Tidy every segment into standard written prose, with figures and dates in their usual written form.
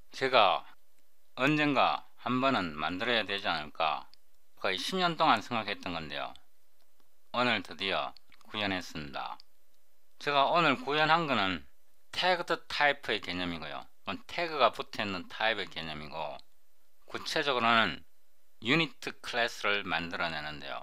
제가 언젠가 한 번은 만들어야 되지 않을까 거의 10년 동안 생각했던 건데요. 오늘 드디어 구현했습니다. 제가 오늘 구현한 거는 태그드 타입의 개념이고요. 태그가 붙어있는 타입의 개념이고, 구체적으로는 유니트 클래스를 만들어내는데요.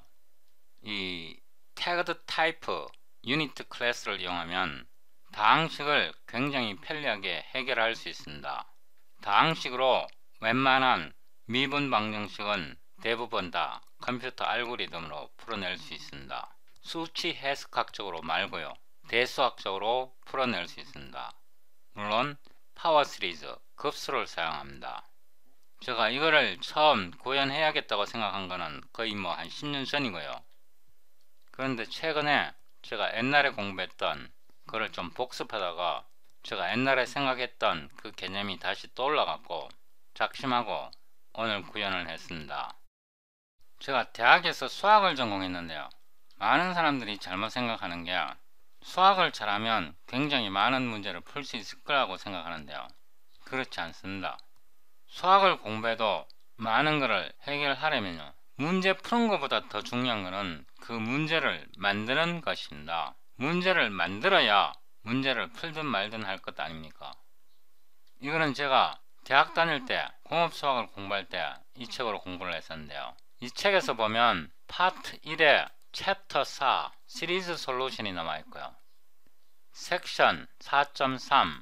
이 태그드 타입 유니트 클래스를 이용하면 다항식을 굉장히 편리하게 해결할 수 있습니다. 다항식으로 웬만한 미분 방정식은 대부분 다 컴퓨터 알고리즘으로 풀어낼 수 있습니다. 수치 해석학적으로 말고요, 대수학적으로 풀어낼 수 있습니다. 물론 파워 시리즈, 급수를 사용합니다. 제가 이거를 처음 구현해야겠다고 생각한 거는 거의 한 10년 전이고요. 그런데 최근에 제가 옛날에 공부했던 그걸 좀 복습하다가 제가 옛날에 생각했던 그 개념이 다시 떠올라갖고 작심하고 오늘 구현을 했습니다. 제가 대학에서 수학을 전공했는데요. 많은 사람들이 잘못 생각하는 게 수학을 잘하면 굉장히 많은 문제를 풀 수 있을 거라고 생각하는데요. 그렇지 않습니다. 수학을 공부해도 많은 것을 해결하려면요, 문제 푸는 것보다 더 중요한 것은 그 문제를 만드는 것입니다. 문제를 만들어야 문제를 풀든 말든 할 것 아닙니까? 이거는 제가 대학 다닐 때 공업수학을 공부할 때 이 책으로 공부를 했었는데요. 이 책에서 보면 파트 1에 챕터 4 시리즈 솔루션이 남아있고요. 섹션 4.3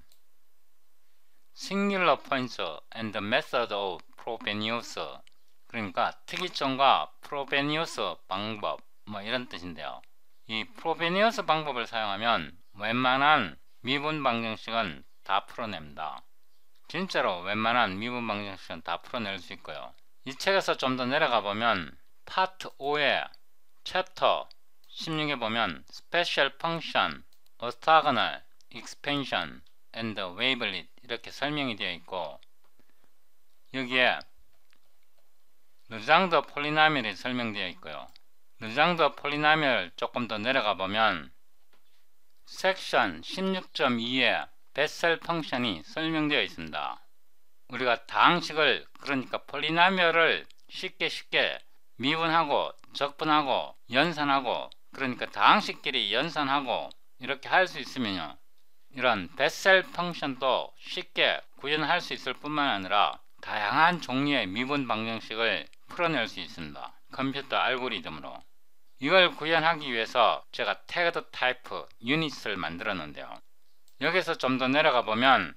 Singular Points and the Method of Frobenius, 그러니까 특이점과 프로베니우스 방법 이런 뜻인데요. 이 프로베니우스 방법을 사용하면 웬만한 미분 방정식은 다 풀어냅니다. 진짜로 웬만한 미분 방정식은 다 풀어낼 수 있고요. 이 책에서 좀 더 내려가 보면 파트 5의 챕터 16에 보면 Special Function, Orthogonal, Expansion, and Wavelet 이렇게 설명이 되어 있고, 여기에 르장더 폴리나미얼이 설명되어 있고요. 르장더 폴리나미얼 조금 더 내려가 보면 섹션 16.2에 베셀 펑션이 설명되어 있습니다. 우리가 다항식을, 그러니까 폴리나미얼을 쉽게 미분하고 적분하고 연산하고, 그러니까 다항식끼리 연산하고 이렇게 할 수 있으면요, 이런 베셀 펑션도 쉽게 구현할 수 있을 뿐만 아니라 다양한 종류의 미분 방정식을 풀어낼 수 있습니다. 컴퓨터 알고리즘으로. 이걸 구현하기 위해서 제가 태그드 타입 유닛을 만들었는데요. 여기서 좀 더 내려가 보면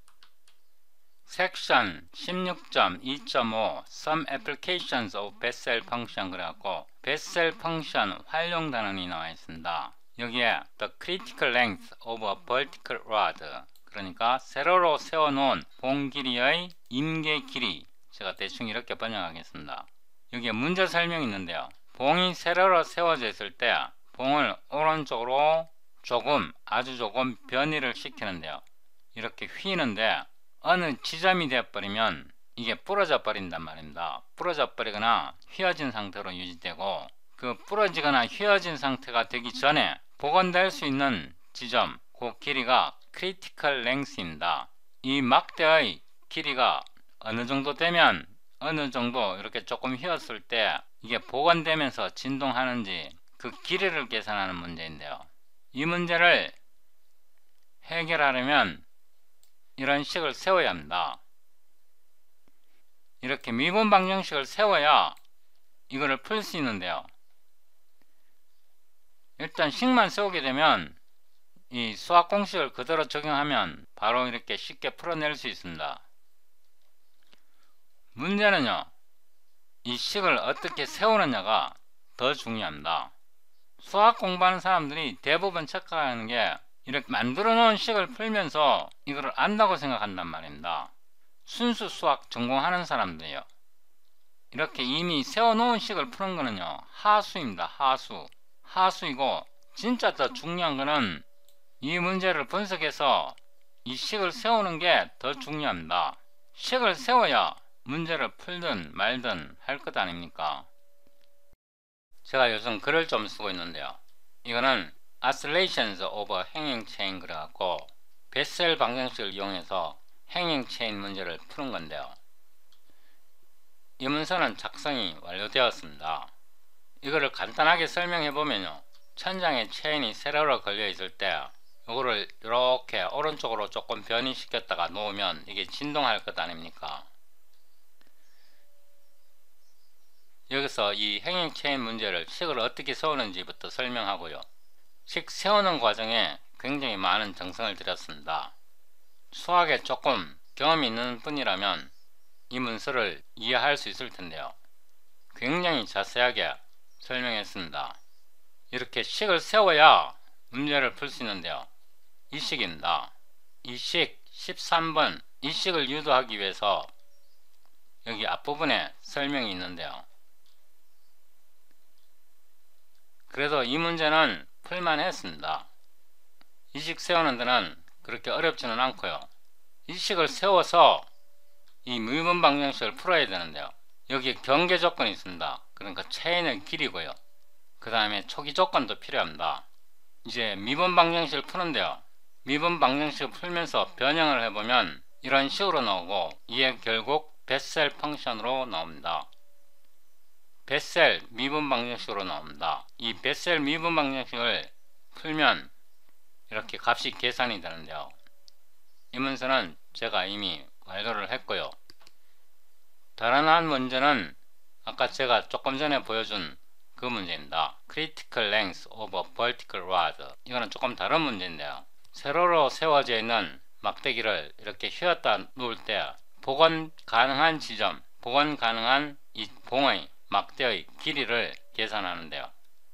섹션 16.2.5 Some Applications of Bessel Function 그래갖고 베셀 펑션 활용 단원이 나와 있습니다. 여기에 The Critical Length of a Vertical Rod, 그러니까 세로로 세워놓은 봉 길이의 임계 길이, 제가 대충 이렇게 번역하겠습니다. 여기에 문제 설명이 있는데요. 봉이 세로로 세워져 있을 때 봉을 오른쪽으로 아주 조금 변이를 시키는데요. 이렇게 휘는데 어느 지점이 되어버리면 이게 부러져 버린단 말입니다. 부러져 버리거나 휘어진 상태로 유지되고, 그 부러지거나 휘어진 상태가 되기 전에 복원될 수 있는 지점, 그 길이가 크리티컬 랭스입니다. 이 막대의 길이가 어느 정도 되면 어느 정도 이렇게 조금 휘었을 때 이게 복원되면서 진동하는지 그 길이를 계산하는 문제인데요. 이 문제를 해결하려면 이런 식을 세워야 합니다. 이렇게 미분 방정식을 세워야 이거를 풀 수 있는데요. 일단 식만 세우게 되면 이 수학 공식을 그대로 적용하면 바로 이렇게 쉽게 풀어낼 수 있습니다. 문제는요, 이 식을 어떻게 세우느냐가 더 중요합니다. 수학 공부하는 사람들이 대부분 착각하는 게 이렇게 만들어 놓은 식을 풀면서 이거를 안다고 생각한단 말입니다. 순수 수학 전공하는 사람들이요, 이렇게 이미 세워놓은 식을 푸는 거는요, 하수입니다. 하수이고, 진짜 더 중요한 거는 이 문제를 분석해서 이 식을 세우는 게 더 중요합니다. 식을 세워야 문제를 풀든 말든 할 것 아닙니까? 제가 요즘 글을 좀 쓰고 있는데요. 이거는 Oscillations of a Hanging Chain 그래갖고 베셀 방정식을 이용해서 행잉 체인 문제를 푸는 건데요. 이 문서는 작성이 완료되었습니다. 이거를 간단하게 설명해 보면요, 천장에 체인이 세로로 걸려 있을 때 이거를 이렇게 오른쪽으로 조금 변이시켰다가 놓으면 이게 진동할 것 아닙니까? 여기서 이 행잉 체인 문제를 식을 어떻게 세우는지부터 설명하고요. 식 세우는 과정에 굉장히 많은 정성을 들였습니다. 수학에 조금 경험이 있는 분이라면 이 문서를 이해할 수 있을 텐데요. 굉장히 자세하게 설명했습니다. 이렇게 식을 세워야 문제를 풀 수 있는데요. 이 식입니다. 이 식 13번, 이 식을 유도하기 위해서 여기 앞부분에 설명이 있는데요. 그래도 이 문제는 풀만 했습니다. 이 식 세우는 데는 그렇게 어렵지는 않고요. 이 식을 세워서 이 미분 방정식을 풀어야 되는데요. 여기 경계 조건이 있습니다. 그러니까 체인의 길이고요. 그 다음에 초기 조건도 필요합니다. 이제 미분 방정식을 푸는데요. 미분 방정식을 풀면서 변형을 해보면 이런 식으로 나오고, 이게 결국 베셀 펑션으로 나옵니다. 베셀 미분 방정식으로 나옵니다. 이 베셀 미분 방정식을 풀면 이렇게 값이 계산이 되는데요. 이 문서는 제가 이미 완료를 했고요. 다른 한 문제는 아까 제가 조금 전에 보여준 그 문제입니다. Critical length of a vertical rod. 이거는 조금 다른 문제인데요. 세로로 세워져 있는 막대기를 이렇게 휘었다 놓을 때 복원 가능한 지점, 복원 가능한 이 봉의 막대의 길이를 계산하는데요.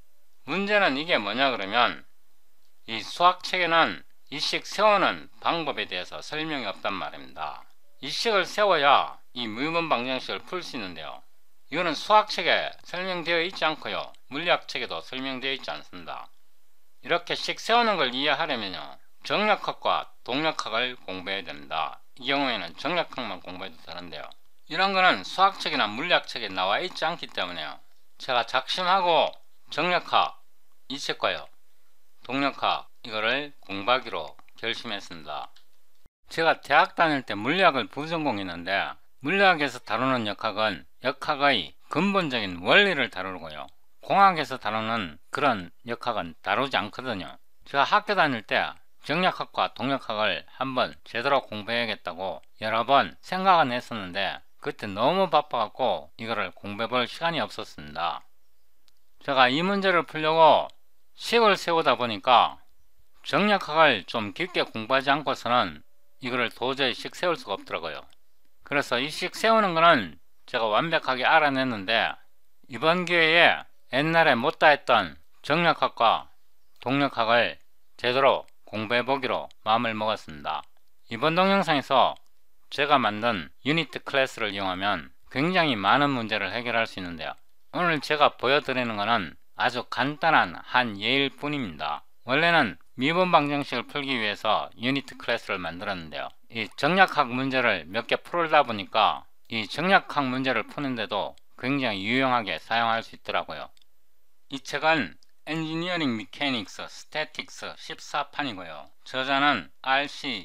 문제는 이게 뭐냐 그러면, 이 수학책에는 이 식 세우는 방법에 대해서 설명이 없단 말입니다. 이 식을 세워야 이 미분 방정식을 풀 수 있는데요. 이거는 수학책에 설명되어 있지 않고요, 물리학책에도 설명되어 있지 않습니다. 이렇게 식 세우는 걸 이해하려면요, 정력학과 동력학을 공부해야 됩니다. 이 경우에는 정력학만 공부해도 되는데요. 이런 거는 수학책이나 물리학책에 나와 있지 않기 때문에요, 제가 작심하고 정력학 이 책과요, 동력학 이거를 공부하기로 결심했습니다. 제가 대학 다닐 때 물리학을 부전공했는데, 물리학에서 다루는 역학은 역학의 근본적인 원리를 다루고요, 공학에서 다루는 그런 역학은 다루지 않거든요. 제가 학교 다닐 때 정력학과 동력학을 한번 제대로 공부해야겠다고 여러 번 생각은 했었는데, 그때 너무 바빠갖고 이거를 공부해볼 시간이 없었습니다. 제가 이 문제를 풀려고 식을 세우다 보니까 정력학을 좀 깊게 공부하지 않고서는 이거를 도저히 식 세울 수가 없더라고요. 그래서 이 식 세우는 거는 제가 완벽하게 알아냈는데, 이번 기회에 옛날에 못다 했던 정력학과 동력학을 제대로 공부해 보기로 마음을 먹었습니다. 이번 동영상에서 제가 만든 유니트 클래스를 이용하면 굉장히 많은 문제를 해결할 수 있는데요. 오늘 제가 보여드리는 것은 아주 간단한 한 예일 뿐입니다. 원래는 미분 방정식을 풀기 위해서 유니트 클래스를 만들었는데요. 이 정략학 문제를 몇 개 풀다 보니까 이 정략학 문제를 푸는데도 굉장히 유용하게 사용할 수 있더라고요. 이 책은 엔지니어링 미케닉스 스태틱스 14판이고요. 저자는 RC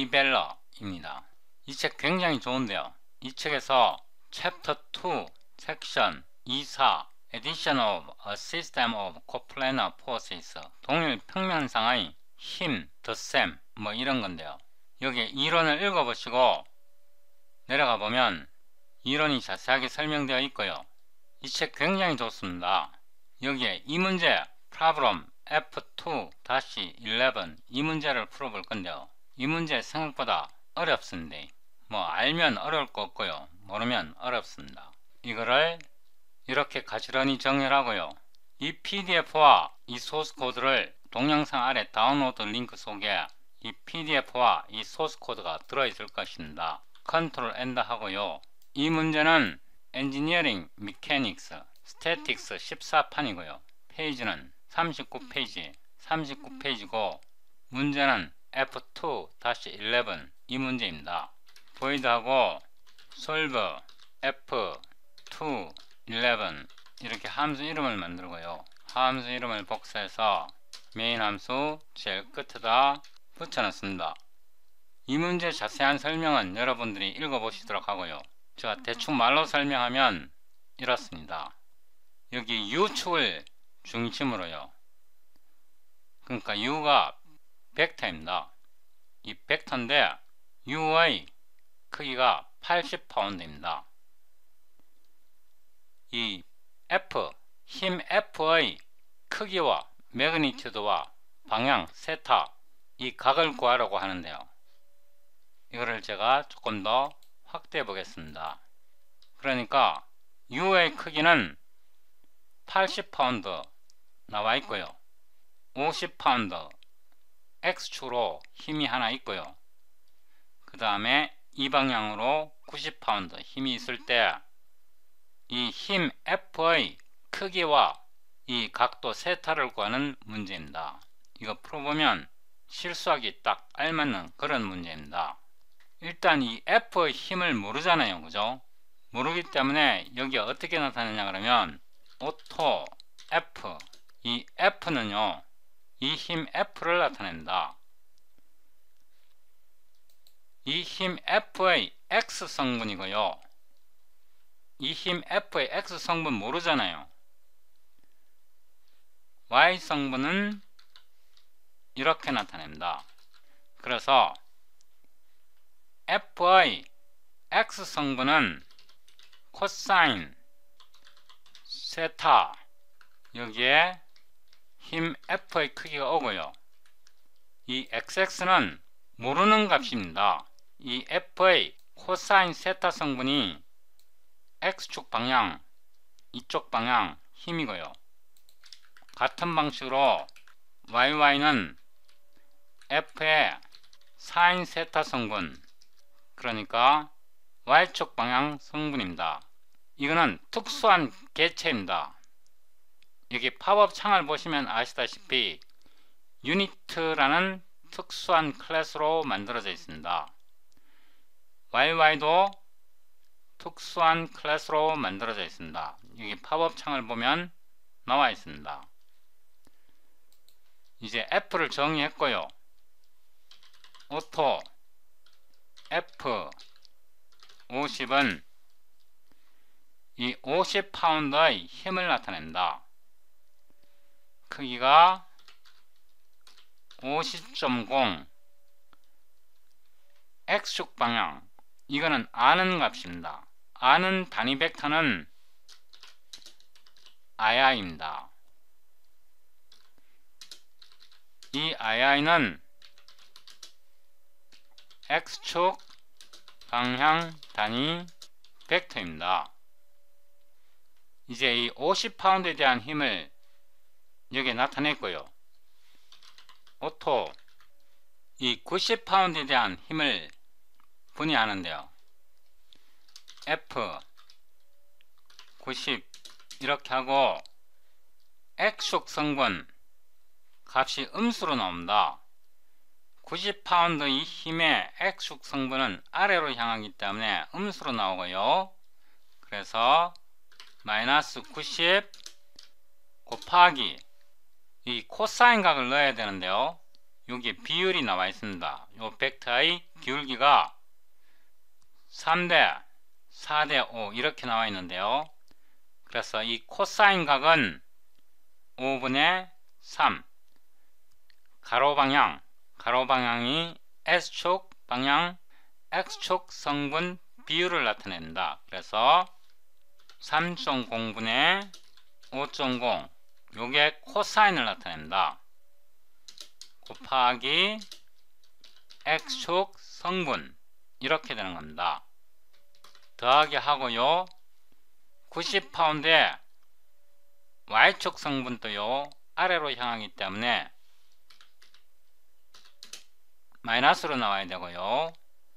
히벨러입니다. 이 책 굉장히 좋은데요. 이 책에서 챕터 2 섹션 24 Addition of a System of Coplanar Forces, 동일 평면상의 힘, 덧셈 뭐 이런 건데요. 여기 이론을 읽어보시고 내려가 보면 이론이 자세하게 설명되어 있고요. 이 책 굉장히 좋습니다. 여기에 이 문제 Problem F2-11 이 문제를 풀어볼 건데요. 이 문제 생각보다 어렵습니다. 뭐 알면 어려울 거 없고요, 모르면 어렵습니다. 이거를 이렇게 가지런히 정렬하고요. 이 PDF와 이 소스 코드를 동영상 아래 다운로드 링크 속에 이 PDF와 이 소스 코드가 들어있을 것입니다. 컨트롤 엔터 하고요. 이 문제는 엔지니어링 미케닉스 스태틱스 14판이고요. 페이지는 39페이지, 39페이지고 문제는 F2-11 이 문제입니다. 보이드하고 solve F2 11 이렇게 함수 이름을 만들고요. 함수 이름을 복사해서 메인 함수 제일 끝에다 붙여 넣습니다. 이 문제 자세한 설명은 여러분들이 읽어보시도록 하고요. 제가 대충 말로 설명하면 이렇습니다. 여기 U축을 중심으로요. 그러니까 U가 벡터입니다. 이 벡터인데 U의 크기가 80파운드입니다. 이 F, 힘 F의 크기와 매그니튜드와 방향, 세타, 이 각을 구하라고 하는데요. 이거를 제가 조금 더 확대해 보겠습니다. 그러니까 U의 크기는 80파운드 나와 있고요. 50파운드 X축으로 힘이 하나 있고요. 그 다음에 이 방향으로 90파운드 힘이 있을 때 이 힘 F의 크기와 이 각도 세타를 구하는 문제입니다. 이거 풀어보면 실수하기 딱 알맞는 그런 문제입니다. 일단 이 F의 힘을 모르잖아요. 그죠? 모르기 때문에 여기 어떻게 나타내냐 그러면 오토 F, 이 F는요 이 힘 F를 나타낸다. 이 힘 F의 X 성분이고요. 이 힘 F의 X 성분 모르잖아요. Y 성분은 이렇게 나타냅니다. 그래서 F의 X 성분은 코사인 세타, 여기에 힘 F의 크기가 오고요. 이 XX는 모르는 값입니다. 이 F의 코사인 세타 성분이 X축 방향, 이쪽 방향 힘이고요. 같은 방식으로 YY는 F의 사인 세타 성분, 그러니까 Y축 방향 성분입니다. 이거는 특수한 개체입니다. 여기 팝업 창을 보시면 아시다시피 유니트라는 특수한 클래스로 만들어져 있습니다. YY도 특수한 클래스로 만들어져 있습니다. 여기 팝업 창을 보면 나와 있습니다. 이제 F를 정의했고요. 오토 F 50은 이 50파운드의 힘을 나타낸다. 크기가 50.0 X축 방향, 이거는 아는 값입니다. 아는 단위 벡터는 II입니다. 이 II는 X축 방향 단위 벡터입니다. 이제 이 50파운드에 대한 힘을 여기에 나타냈고요. 오토 이 90파운드에 대한 힘을 분해하는데요. F 90 이렇게 하고 X축 성분 값이 음수로 나옵니다. 90파운드 이 힘의 X축 성분은 아래로 향하기 때문에 음수로 나오고요. 그래서 마이너스 90 곱하기 이 코사인 각을 넣어야 되는데요. 여기 비율이 나와 있습니다. 이 벡터의 기울기가 3대 4대 5 이렇게 나와 있는데요. 그래서 이 코사인 각은 5분의 3 가로 방향이 S축 방향 X축 성분 비율을 나타낸다. 그래서 3.0분의 5.0 요게 코사인을 나타낸다. 곱하기 X축 성분 이렇게 되는 겁니다. 더하기 하고요. 90파운드에 Y축 성분도요 아래로 향하기 때문에 마이너스로 나와야 되고요.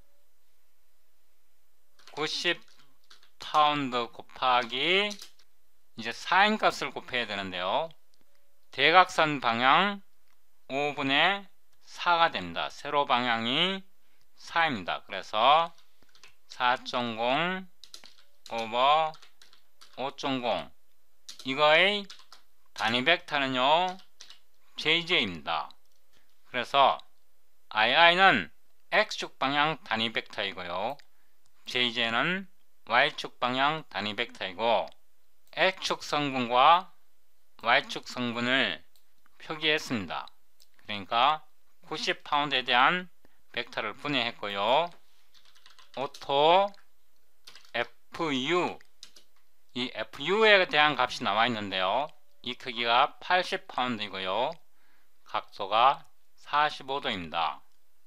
90파운드 곱하기 이제 사인 값을 곱해야 되는데요. 대각선 방향 5분의 4가 됩니다. 세로 방향이 4입니다. 그래서 4.0 오버 5.0 이거의 단위 벡터는요 JJ입니다. 그래서 II는 X축 방향 단위 벡터이고요. JJ는 Y축 방향 단위 벡터이고 X축 성분과 Y축 성분을 표기했습니다. 그러니까 90파운드에 대한 벡터를 분해했고요. 오토 FU, 이 FU에 대한 값이 나와 있는데요. 이 크기가 80파운드이고요. 각도가 45도입니다.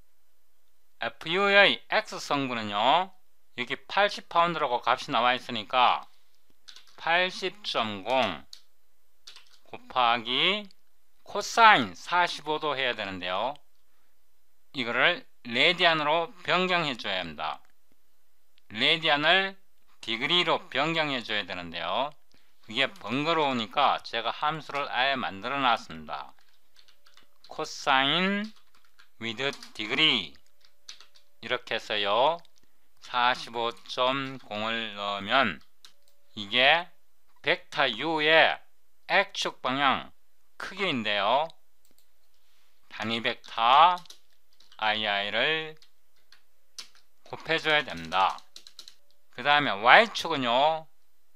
FU의 X 성분은요, 여기 80파운드라고 값이 나와 있으니까 80.0 곱하기 코사인 45도 해야 되는데요. 이거를 레디안으로 변경해 줘야 합니다. 레디안을 디그리로 변경해 줘야 되는데요. 그게 번거로우니까 제가 함수를 아예 만들어 놨습니다. 코사인 with degree 이렇게 해서요 45.0을 넣으면 이게 벡터 U의 X축 방향 크기인데요. 단위 벡터 II를 곱해줘야 됩니다. 그 다음에 Y축은요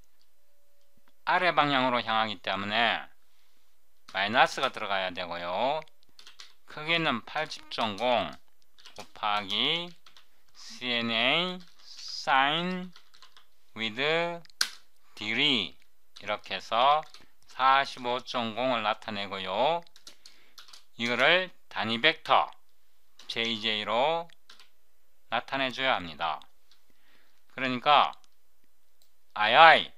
아래 방향으로 향하기 때문에 마이너스가 들어가야 되고요. 크기는 80.0 곱하기 CNA sin with degree 이렇게 해서 45.0을 나타내고요. 이거를 단위 벡터 JJ로 나타내줘야 합니다. 그러니까 II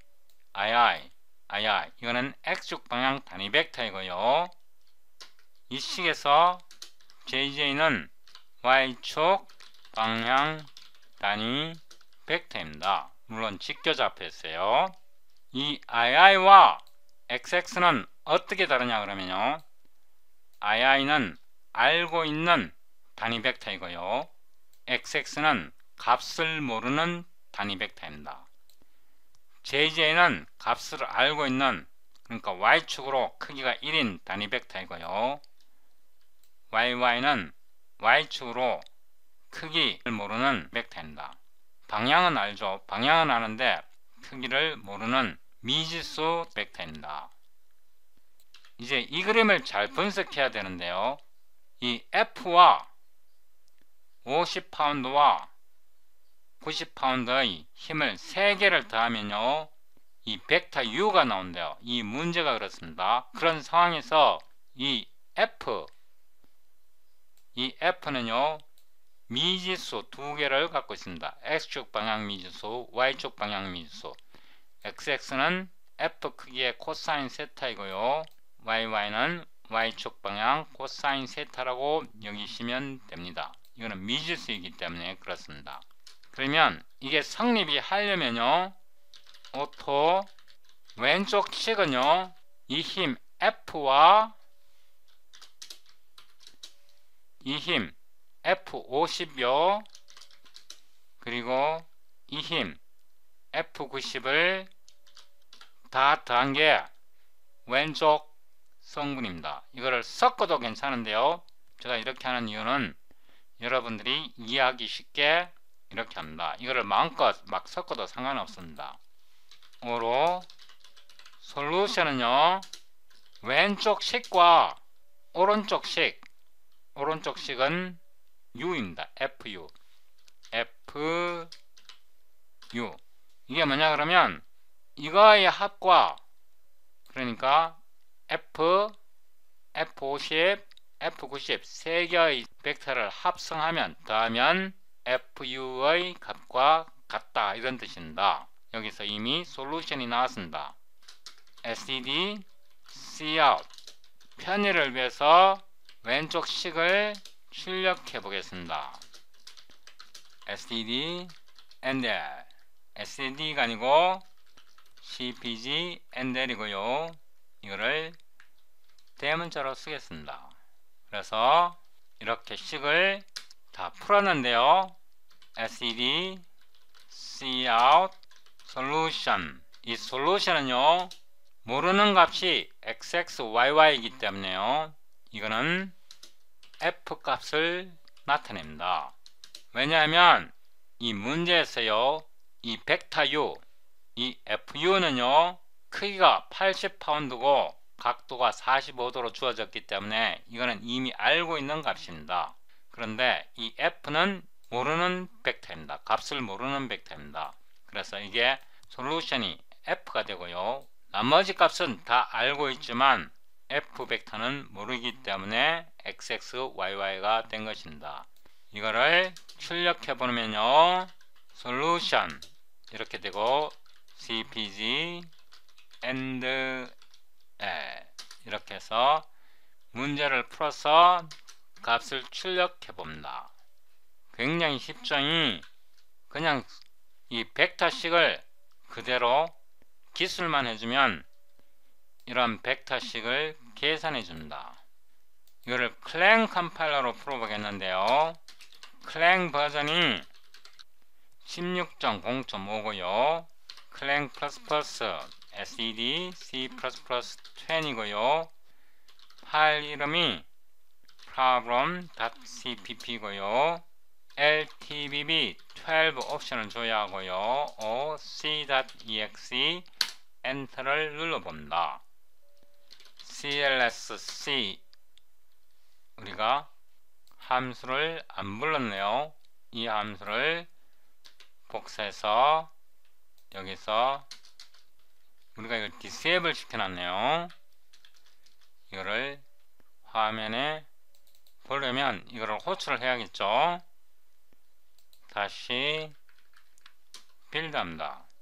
이거는 X축 방향 단위 벡터이고요. 이 식에서 JJ는 Y축 방향 단위 벡터입니다. 물론 직교잡했어요. 이 II와 XX는 어떻게 다르냐 그러면요. II는 알고 있는 단위 벡터이고요. XX는 값을 모르는 단위 벡터입니다. JJ는 값을 알고 있는, 그러니까 Y축으로 크기가 1인 단위 벡터이고요. YY는 Y축으로 크기를 모르는 벡터입니다. 방향은 알죠. 방향은 아는데 크기를 모르는 미지수 벡터입니다. 이제 이 그림을 잘 분석해야 되는데요. 이 F와 50파운드와 90파운드의 힘을 3개를 더하면요 이 벡터 U가 나온대요. 이 문제가 그렇습니다. 그런 상황에서 이 F는요 미지수 2개를 갖고 있습니다. X축 방향 미지수, Y축 방향 미지수. XX는 F 크기의 코사인 세타이고요. YY는 Y축 방향 코사인 세타라고 여기시면 됩니다. 이거는 미지수이기 때문에 그렇습니다. 그러면 이게 성립이 하려면요 오토 왼쪽 식은요 이 힘 F와 이 힘 F50요 그리고 이 힘 F90을 다 더한 게 왼쪽 성분입니다. 이거를 섞어도 괜찮은데요. 제가 이렇게 하는 이유는 여러분들이 이해하기 쉽게 이렇게 합니다. 이거를 마음껏 막 섞어도 상관없습니다. 오로 솔루션은요 왼쪽 식과 오른쪽 식은 U입니다. FU 이게 뭐냐 그러면 이거의 합과 그러니까 F50, F90 세 개의 벡터를 합성하면 더하면 FU의 값과 같다 이런 뜻입니다. 여기서 이미 솔루션이 나왔습니다. SED Cout 편의를 위해서 왼쪽 식을 출력해 보겠습니다. SED NDL SED가 아니고 CPG NDL이고요. 이거를 대문자로 쓰겠습니다. 그래서 이렇게 식을 다 풀었는데요. SED Cout Solution 이 솔루션은요 모르는 값이 XXYY이기 때문에요 이거는 F 값을 나타냅니다. 왜냐하면 이 문제에서요, 이 벡터 U, 이 FU는요 크기가 80파운드고 각도가 45도로 주어졌기 때문에 이거는 이미 알고 있는 값입니다. 그런데 이 F는 모르는 벡터입니다. 값을 모르는 벡터입니다. 그래서 이게 솔루션이 F가 되고요, 나머지 값은 다 알고 있지만 F 벡터는 모르기 때문에 XXYY가 된 것입니다. 이거를 출력해 보면요, 솔루션 이렇게 되고 CPG and 이렇게 해서 문제를 풀어서 값을 출력해 봅니다. 굉장히 쉽죠? 그냥 이 벡터식을 그대로 기술만 해주면 이런 벡터식을 계산해 줍니다. 이거를 클랭 컴파일러로 풀어보겠는데요, 클랭 버전이 16.0.5고요 클랭++ SED C++10이고요 파일 이름이 problem.cpp고요 LTBB 12 옵션을 줘야 하고요 c.exe 엔터를 눌러봅니다. clsc 우리가 함수를 안 불렀네요. 이 함수를 복사해서 여기서 우리가 이걸 디세이블 시켜놨네요. 이거를 화면에 보려면 이거를 호출을 해야겠죠. 다시 빌드합니다.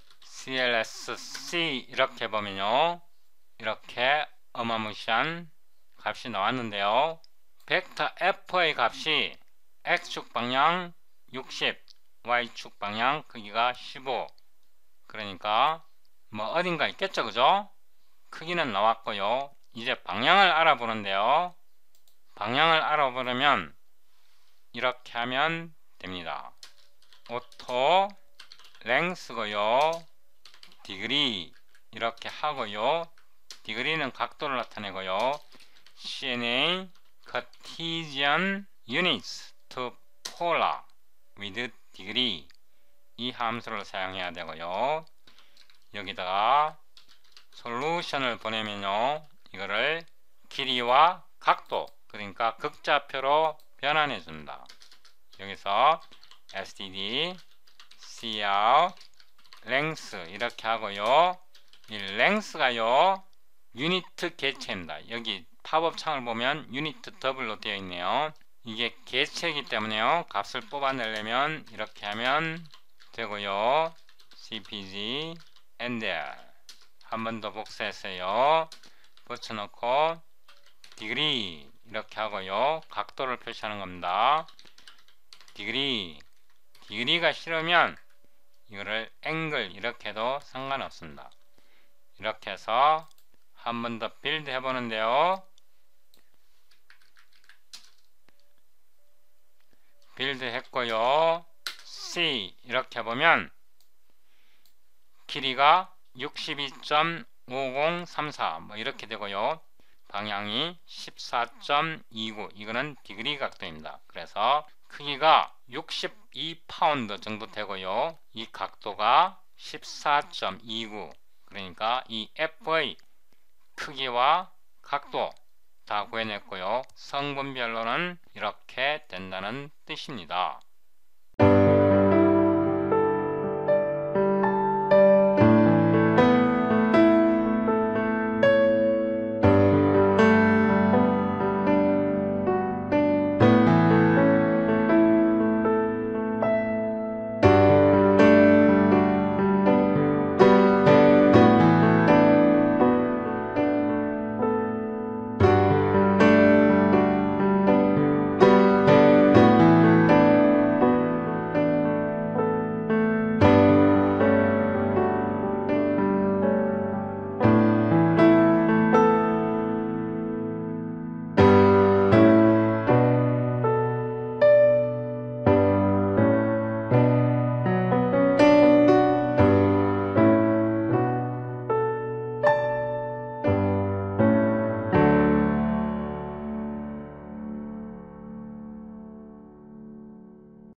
clsc 이렇게 보면요, 이렇게 어마무시한 값이 나왔는데요, 벡터 f의 값이 x축 방향 60, y축 방향 크기가 15, 그러니까 뭐 어딘가 있겠죠, 그죠? 크기는 나왔고요. 이제 방향을 알아보는데요, 방향을 알아보려면 이렇게 하면 됩니다. 오토 랭스고요 디그리 이렇게 하고요, 디그리는 각도를 나타내고요 CNA Cartesian Units to Polar with Degree 이 함수를 사용해야 되고요, 여기다가 솔루션을 보내면요, 이거를 길이와 각도, 그러니까 극좌표로 변환해 줍니다. 여기서 std cout length 이렇게 하고요, 이 length가요 유니트 개체입니다. 여기 팝업 창을 보면 유니트 더블로 되어 있네요. 이게 개체이기 때문에요, 값을 뽑아내려면 이렇게 하면 되고요, cpg and 한 번 더 복사했어요. 붙여놓고 디그리 이렇게 하고요, 각도를 표시하는 겁니다. 디그리가 싫으면 이거를 앵글 이렇게 해도 상관없습니다. 이렇게 해서 한 번 더 빌드 해보는데요, 빌드 했고요, C 이렇게 보면 길이가 62.5034 뭐 이렇게 되고요, 방향이 14.29, 이거는 디그리 각도입니다. 그래서 크기가 62파운드 정도 되고요, 이 각도가 14.29, 그러니까 이 F의 크기와 각도 다 구해냈고요, 성분별로는 이렇게 된다는 뜻입니다.